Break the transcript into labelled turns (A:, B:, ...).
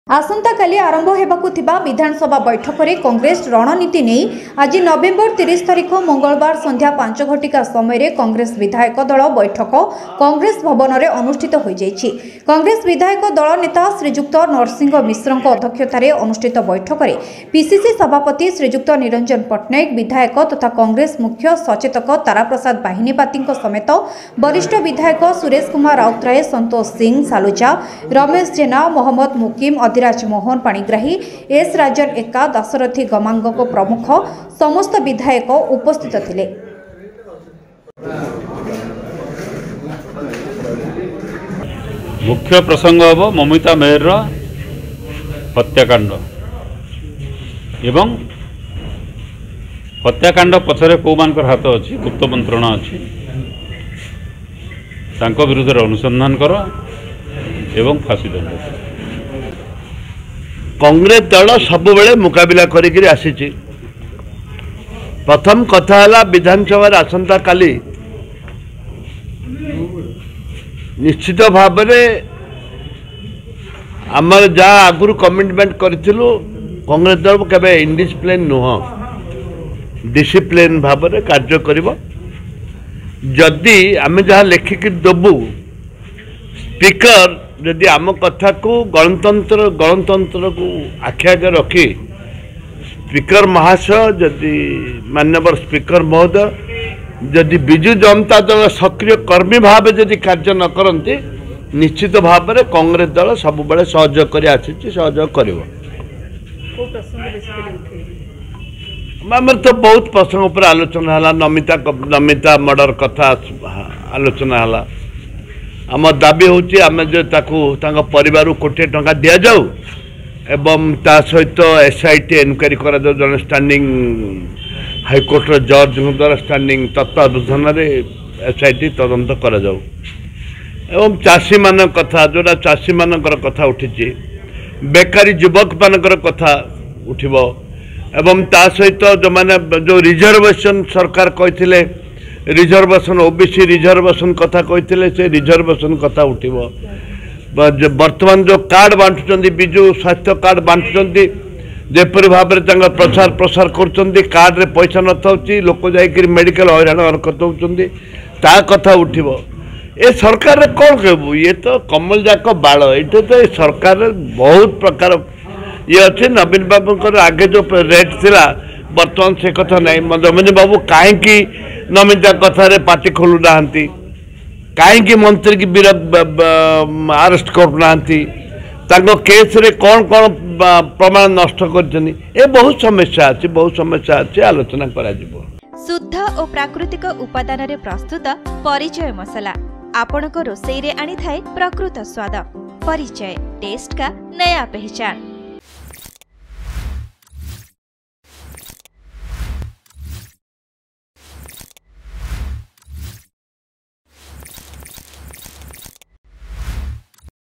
A: आसंता काली आरंभ हेबाकु थिबा विधानसभा बैठक में कांग्रेस रणनीति नहीं आज नवेम्बर 30 तारिख मंगलवार संध्या 5 घटिका समय कांग्रेस विधायक दल बैठक कांग्रेस भवन में अनुष्ठित हो जाइछि। कांग्रेस विधायक दल नेता श्रीजुक्त नरसिंह मिश्र अध्यक्षतार अनुष्ठित बैठक में पीसीसी सभापति श्रीजुक्त निरंजन पट्टनायक विधायक तथा कांग्रेस मुख्य सचेतक ताराप्रसाद बाहिनीपाती समेत वरिष्ठ विधायक सुरेश कुमार राउतराय, संतोष सिंह सालुजा, रमेश जेना, मोहम्मद मुकीम, अधिराज मोहन पाणिग्राही, एस राजन एका, दाशरथी गमांग प्रमुख समस्त विधायक उपस्थित थिले।
B: मुख्य प्रसंग हम ममिता मेयर हत्याकांड एवं हत्याकांड पछरे कौ मानकर हाथ अच्छी गुप्त मंत्रणा अच्छी तांको विरुद्ध अनुसंधान कर एवं फांसी दंड।
C: कांग्रेस दल सब बेले मुकाबिला करी आसी। प्रथम कथा है विधानसभा आसंता काली निश्चित भाव में आमर जहाँ आगुरी कमिटमेंट करूँ कांग्रेस दल केवे इनडिसिप्लिन नुह डिसिप्लिन भाव में कार्य कर। जदि आम जहाँ लेखिक देबू स्पीकर जदि आम कथा को गणतंत्र को आखि आगे रखी स्पीकर महाशय जदि माननीय स्पीकर महोदय जदि विजु जनता दल सक्रिय कर्मी भाव जदि कार्य न करते निश्चित भाव में कांग्रेस दल सब बेले सहयोग कर आसी सहयोग कर। तो बहुत प्रसंग पर आलोचना है। नमिता मर्डर कथा आलोचना है। आम दाबी होची आम जो ताको परिवार कोटी टंका दि जाऊ एवं ता सहित एसआईटी एनक्वारी करा जाऊ जन स्टैंडिंग हाईकोर्ट जज द्वारा स्टैंडिंग तत्वावधान एसआईटी तदंत करा जाऊ एवं चाषी मान कथा जोड़ा चाषी मानकर कथा उठी बेकारी युवक मानकर कथा उठिब एवं ता सहित जो माने जो रिजर्वेशन सरकार कहते रिजर्वेशन ओबीसी रिजर्वेशन कथा कहते से रिजर्वेशन कथा उठिब। वर्तमान जो कार्ड बांटुचंदी विजु स्वास्थ्य कार्ड बांटुचंदी जेपरि भाव में प्रचार प्रसार कर कार्ड रे पैसा न थाउची लोक जाई मेडिकल हैरान हरकत होउचंदी ता कथा उठिब। ए सरकार रे कौन कहबू ये तो कमल जाक बाल ये तो सरकार बहुत प्रकार ये अच्छे। नवीन बाबू आगे जो रेट थिला बर्तमान से कथा नहीं। नवीन बाबू कहीं नमिता कथार पार्टी खोलु ना कहीं मंत्री की अरेस्ट करना केस रे कौन कौन प्रमाण नष्ट कर बहुत समस्या अच्छी आलोचना करा जिवो।
D: शुद्ध और प्राकृतिक उपादान रे प्रस्तुत परिचय मसला आपनको रोसई रे आनी थाए प्रकृत स्वाद। परिचय टेस्ट का नया पहचान।